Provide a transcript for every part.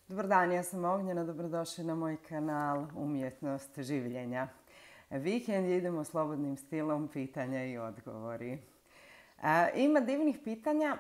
Dobar dan, ja sam Ognjena, dobrodošli na moj kanal Umjetnost življenja. Vikend idemo slobodnim stilom, pitanja i odgovori. Ima divnih pitanja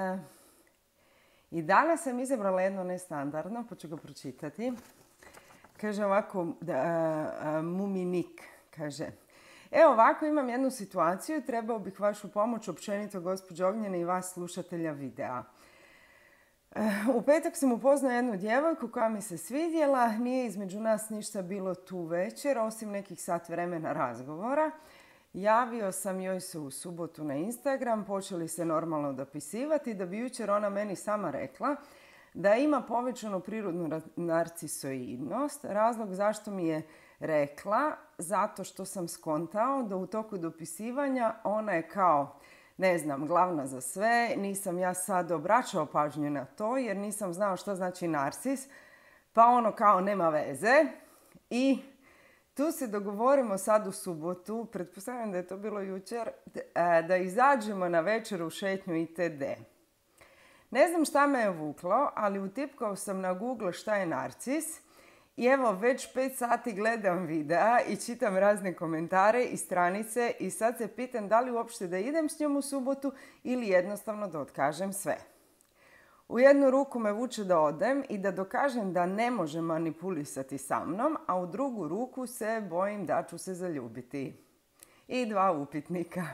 i danas sam izabrala jedno nestandardno, pa ću ga pročitati. Kaže ovako, Muminik, kaže: evo ovako, imam jednu situaciju, trebao bih vašu pomoć, općenito gospođo Ognjena i vas slušatelja videa. U petak sam upoznao jednu djevojku koja mi se svidjela, nije između nas ništa bilo tu večer, osim nekih sat vremena razgovora. Javio sam joj se u subotu na Instagram, počeli se normalno dopisivati, da bi jučer ona meni sama rekla da ima povećanu prirodnu narcisoidnost. Razlog zašto mi je rekla, zato što sam skontao da u toku dopisivanja ona je kao, ne znam, glavna za sve. Nisam ja sad obraćao pažnju na to jer nisam znao što znači narcis, pa ono kao nema veze. I tu se dogovorimo sad u subotu, pretpostavljam da je to bilo jučer, da izađemo na večer u šetnju itd. Ne znam šta me je vuklo, ali utipkao sam na Google šta je narcis. I evo, već 5 sati gledam videa i čitam razne komentare i stranice i sad se pitam da li uopšte da idem s njom u subotu ili jednostavno da otkažem sve. U jednu ruku me vuče da odem i da dokažem da ne može manipulisati sa mnom, a u drugu ruku se bojim da ću se zaljubiti. I 2 upitnika.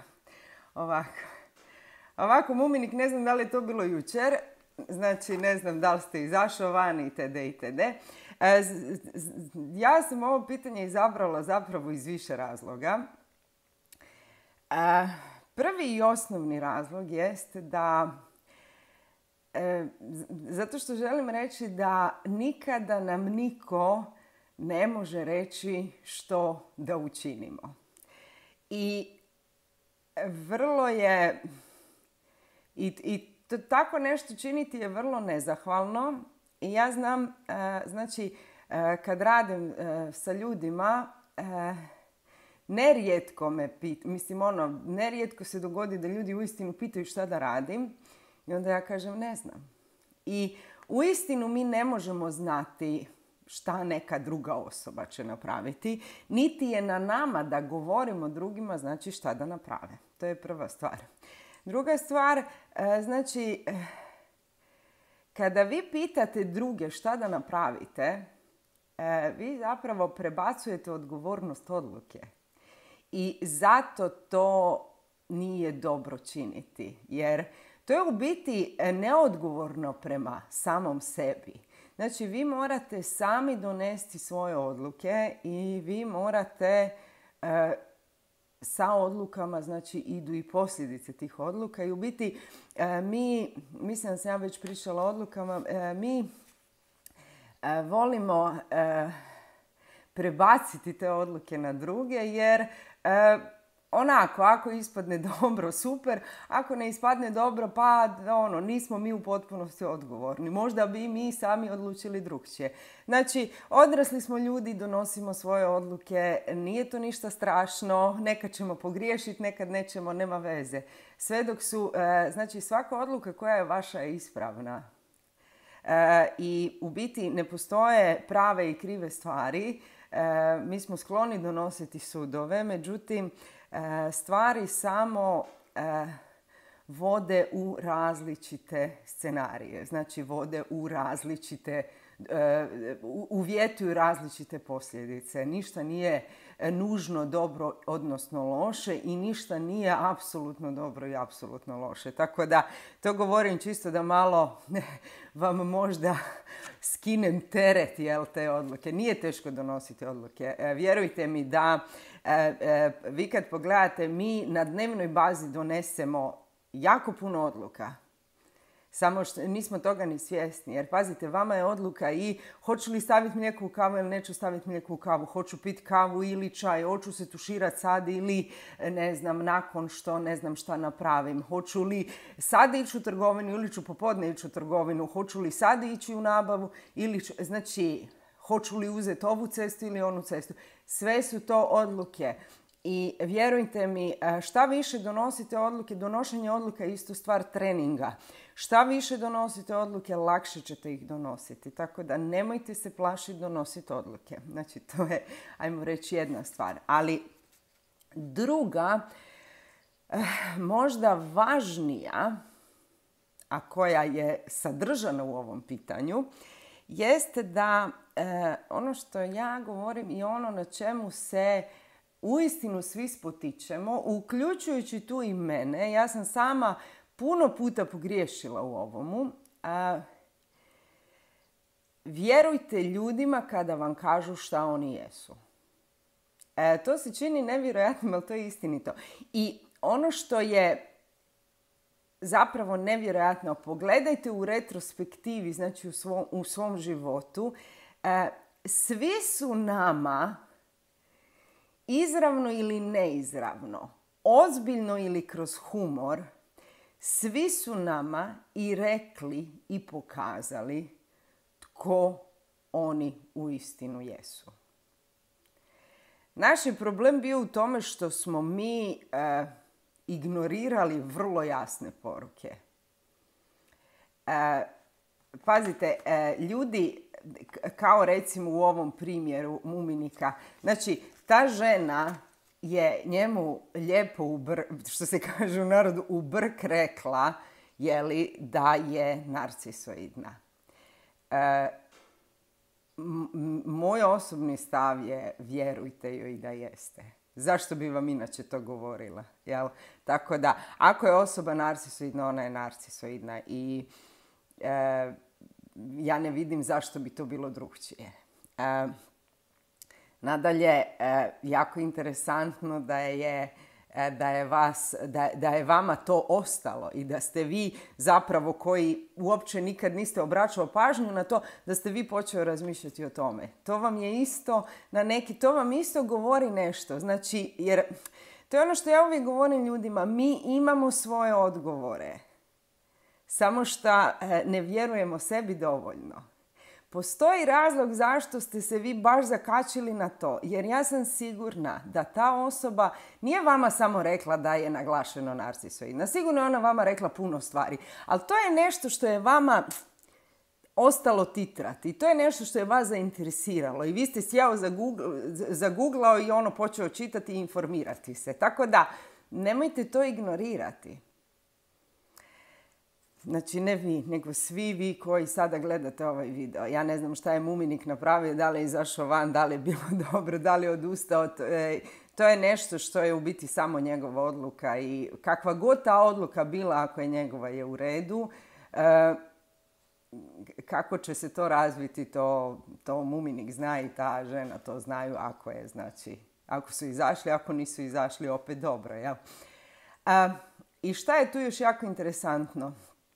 Ovako, Muminik, ne znam da li je to bilo jučer, znači ne znam da li ste izašao van itd. itd. Ja sam ovo pitanje izabrala zapravo iz više razloga. Prvi i osnovni razlog jest da, zato što želim reći da nikada nam niko ne može reći što da učinimo. I vrlo je, tako nešto činiti je vrlo nezahvalno. I ja znam, znači, kad radim sa ljudima, nerijetko me nerijetko se dogodi da ljudi uistinu pitaju šta da radim i onda ja kažem ne znam. I uistinu mi ne možemo znati šta neka druga osoba će napraviti, niti je na nama da govorimo drugima, znači šta da naprave. To je prva stvar. Druga stvar, znači, kada vi pitate druge šta da napravite, vi zapravo prebacujete odgovornost odluke. I zato to nije dobro činiti. Jer to je u biti neodgovorno prema samom sebi. Znači, vi morate sami donesti svoje odluke i vi morate sa odlukama, znači idu i posljedice tih odluka. I u biti mislim da sam ja već pričala o odlukama, mi volimo prebaciti te odluke na druge jer onako, ako ispadne dobro, super, ako ne ispadne dobro, pa nismo mi u potpunosti odgovorni. Možda bi mi sami odlučili drukčije. Znači, odrasli smo ljudi, donosimo svoje odluke, nije to ništa strašno, nekad ćemo pogriješiti, nekad nećemo, nema veze. Sve dok su, znači svaka odluka koja je vaša je ispravna. I u biti ne postoje prave i krive stvari. Mi smo skloni donositi sudove, međutim, stvari samo vode u različite scenarije. Znači, vode u različite, uvjetuju različite posljedice. Ništa nije nužno dobro, odnosno loše, i ništa nije apsolutno dobro i apsolutno loše. Tako da, to govorim čisto da malo vam možda skinem teret, te odluke. Nije teško donositi odluke. Vjerujte mi da vi kad pogledate, mi na dnevnoj bazi donesemo jako puno odluka. Samo što nismo toga ni svjesni. Jer pazite, vama je odluka i hoću li staviti mlijeko u kavu ili neću staviti mlijeko u kavu. Hoću piti kavu ili čaj. Hoću se tuširati sad ili ne znam, nakon što ne znam šta napravim. Hoću li sad ići u trgovinu ili ću popodne ići u trgovinu. Hoću li sad ići u nabavu ili znači hoću li uzeti ovu cestu ili onu cestu. Sve su to odluke. I vjerujte mi, šta više donosite odluke, donošenje odluka je isto stvar treninga. Šta više donosite odluke, lakše ćete ih donositi. Tako da nemojte se plašiti donositi odluke. Znači, to je, ajmo reći, jedna stvar. Ali druga, možda važnija, a koja je sadržana u ovom pitanju, jeste da ono što ja govorim i ono na čemu se uistinu svi spotičemo, uključujući tu i mene, ja sam sama puno puta pogriješila u ovomu. Vjerujte ljudima kada vam kažu šta oni jesu. To se čini nevjerojatno, ali to je istinito. I ono što je zapravo nevjerojatno, pogledajte u retrospektivi, znači u svom životu, svi su nama izravno ili neizravno, ozbiljno ili kroz humor, svi su nama i rekli i pokazali tko oni uistinu jesu. Naš je problem bio u tome što smo mi ignorirali vrlo jasne poruke. Pazite, ljudi, kao recimo u ovom primjeru Muminika, znači ta žena je njemu lijepo, što se kaže u narodu, u brk rekla, jeli, da je narcisoidna. Moj osobni stav je, vjerujte joj da jeste. Zašto bi vam inače to govorila? Jel? Tako da, ako je osoba narcisoidna, ona je narcisoidna i ja ne vidim zašto bi to bilo drugčije. Nadalje, jako interesantno da je vama to ostalo i da ste vi zapravo, koji uopće nikad niste obraćali pažnju na to, da ste vi počeli razmišljati o tome. To vam je isto to vam isto govori nešto. Znači, jer to je ono što ja uvijek govorim ljudima, mi imamo svoje odgovore. Samo što ne vjerujemo sebi dovoljno. Postoji razlog zašto ste se vi baš zakačili na to, jer ja sam sigurna da ta osoba nije vama samo rekla da je naglašeno narcisoidna. Sigurno je ona vama rekla puno stvari, ali to je nešto što je vama ostalo titrati. To je nešto što je vas zainteresiralo i vi ste sjeo zagooglao i počeo čitati i informirati se. Tako da, nemojte to ignorirati. Znači, ne vi, nego svi vi koji sada gledate ovaj video. Ja ne znam šta je Muminik napravio, da li je izašao van, da li je bilo dobro, da li je odustao. To je nešto što je u biti samo njegova odluka i kakva god ta odluka bila, ako je njegova, je u redu. Kako će se to razviti, to Muminik zna i ta žena to znaju, ako su izašli, ako nisu izašli, opet dobro. Jel? I šta je tu još jako interesantno?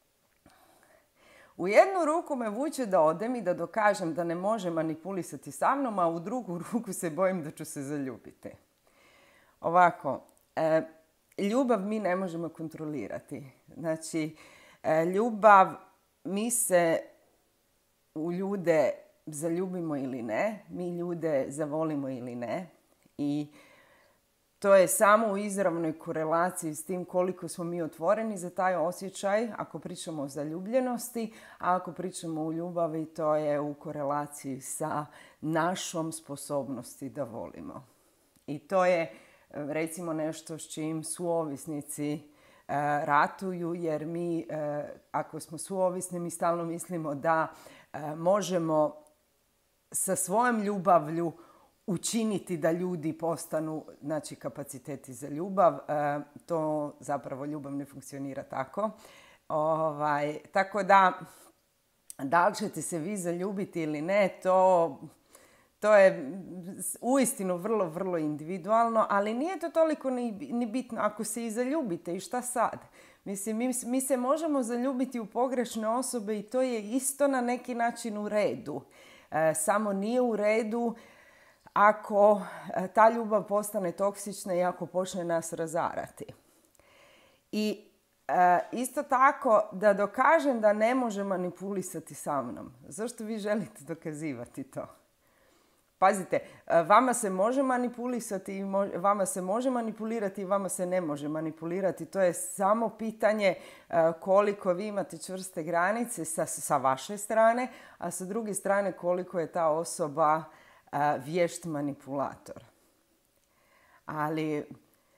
U jednu ruku me vuče da odem i da dokažem da ne može manipulisati sa mnom, a u drugu ruku se bojim da ću se zaljubiti. Ovako, ljubav mi ne možemo kontrolirati. Znači, ljubav, mi se u ljude zaljubimo ili ne, mi ljude zavolimo ili ne i to je samo u izravnoj korelaciji s tim koliko smo mi otvoreni za taj osjećaj, ako pričamo o zaljubljenosti, a ako pričamo o ljubavi, to je u korelaciji sa našom sposobnosti da volimo. I to je, recimo, nešto s čim suovisnici ratuju, jer mi, ako smo suovisni, mi stalno mislimo da možemo sa svojom ljubavlju učiniti da ljudi postanu, znači, kapaciteti za ljubav. To zapravo ljubav ne funkcionira tako. Tako da li ćete se vi zaljubiti ili ne, to je uistinu vrlo, vrlo individualno, ali nije to toliko ni bitno. Ako se i zaljubite, i šta sad? Mislim, mi se možemo zaljubiti u pogrešne osobe i to je isto na neki način u redu. Samo nije u redu ako ta ljubav postane toksična i ako počne nas razarati. I isto tako, da dokažem da ne može manipulisati sa mnom. Zašto vi želite dokazivati to? Pazite, vama se može manipulisati, vama se može manipulirati i vama se ne može manipulirati. To je samo pitanje koliko vi imate čvrste granice sa vaše strane, a sa druge strane koliko je ta osoba vješt manipulator. Ali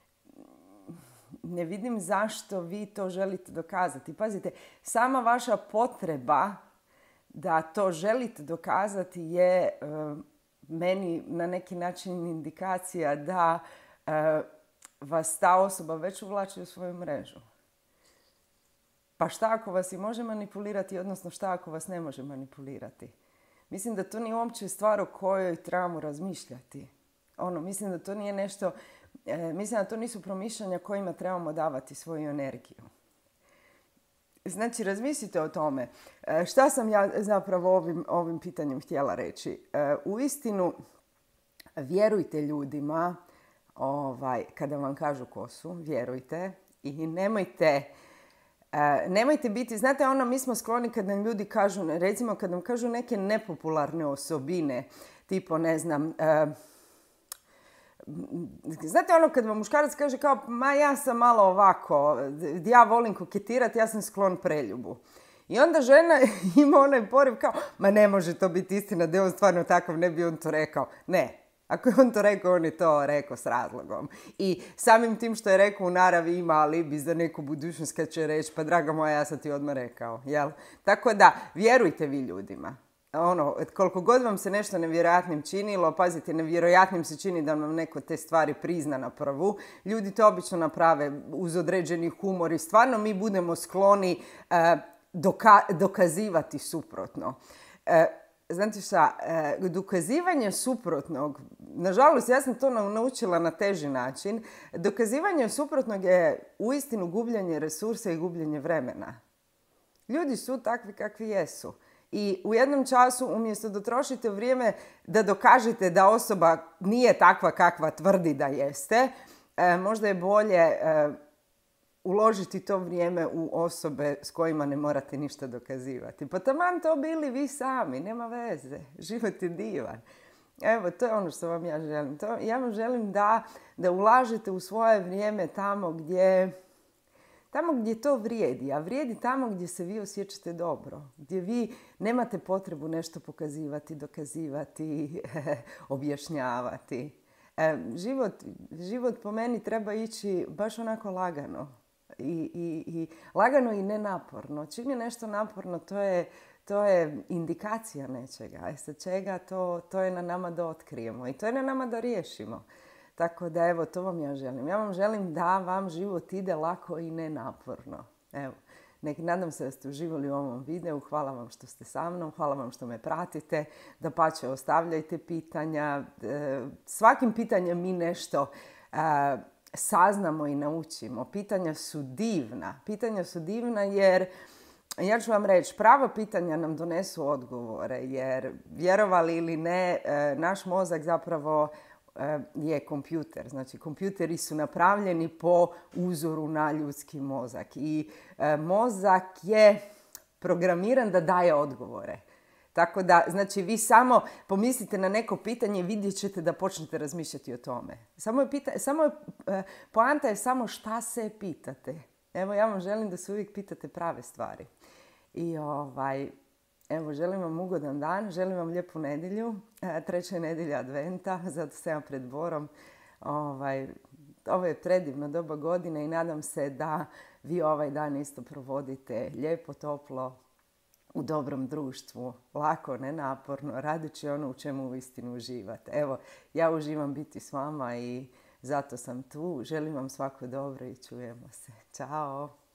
ne vidim zašto vi to želite dokazati. Pazite, sama vaša potreba da to želite dokazati je meni na neki način indikacija da vas ta osoba već uvlači u svoju mrežu. Pa šta ako vas i može manipulirati, odnosno šta ako vas ne može manipulirati? Mislim da to nije uopće stvar o kojoj trebamo razmišljati. Mislim da to nije nešto, mislim da to nisu promišljanja kojima trebamo davati svoju energiju. Znači, razmislite o tome. Šta sam ja zapravo ovim pitanjem htjela reći? Uistinu, vjerujte ljudima kada vam kažu ko su, vjerujte i nemojte biti, znate mi smo skloni kad nam ljudi kažu, recimo kad nam kažu neke nepopularne osobine, tipo ne znam, znate kad vam muškarac kaže kao, ma ja sam malo ovako, ja volim koketirati, ja sam sklon preljubu. I onda žena ima onaj poriv kao, ma ne može to biti istina, da je on stvarno takav, ne bi on to rekao. Ne, ako je on to rekao, on je to rekao s razlogom. I samim tim što je rekao u naravi ima alibi za neku budućnost kad će reći, pa draga moja, ja sam ti odmah rekao. Jel? Tako da, vjerujte vi ljudima. Koliko god vam se nešto nevjerojatnim činilo, pazite, nevjerojatnim se čini da vam neko te stvari prizna na prvu. Ljudi to obično naprave uz određeni humor i stvarno mi budemo skloni dokazivati suprotno. Znate šta, dokazivanje suprotnog, nažalost ja sam to naučila na teži način, dokazivanje suprotnog je uistinu gubljenje resursa i gubljenje vremena. Ljudi su takvi kakvi jesu. I u jednom času, umjesto da trošite vrijeme da dokažete da osoba nije takva kakva tvrdi da jeste, možda je bolje uložiti to vrijeme u osobe s kojima ne morate ništa dokazivati. Pa taman to bili vi sami, nema veze. Život je divan. Evo, to je ono što vam ja želim. Ja vam želim da ulažete u svoje vrijeme tamo gdje to vrijedi, a vrijedi tamo gdje se vi osjećate dobro, gdje vi nemate potrebu nešto pokazivati, dokazivati, objašnjavati. Život po meni treba ići baš onako lagano. I lagano i nenaporno. Čim je nešto naporno, to je indikacija nečega. Sa čega to je na nama da otkrijemo i to je na nama da riješimo. Tako da evo, to vam ja želim. Ja vam želim da vam život ide lako i nenaporno. Evo, nadam se da ste uživali u ovom videu. Hvala vam što ste sa mnom, hvala vam što me pratite. Dapače, ostavljajte pitanja. Svakim pitanjem mi nešto saznamo i naučimo. Pitanja su divna. Pitanja su divna jer, ja ću vam reći, prava pitanja nam donesu odgovore. Jer, vjerovali ili ne, naš mozak zapravo je kompjuter. Znači, kompjuteri su napravljeni po uzoru na ljudski mozak. I mozak je programiran da daje odgovore. Tako da, znači, vi samo pomislite na neko pitanje i vidjet ćete da počnete razmišljati o tome. Poanta je samo šta se pitate. Evo, ja vam želim da se uvijek pitate prave stvari. I evo, želim vam ugodan dan, želim vam lijepu nedjelju, 3. nedjelja adventa, zato sam ja pred Borom. Ovo je predivno doba godine i nadam se da vi ovaj dan isto provodite lijepo, toplo, u dobrom društvu, lako, nenaporno, radeći ono u čemu uistinu uživate. Evo, ja uživam biti s vama i zato sam tu. Želim vam svako dobro i čujemo se. Ćao!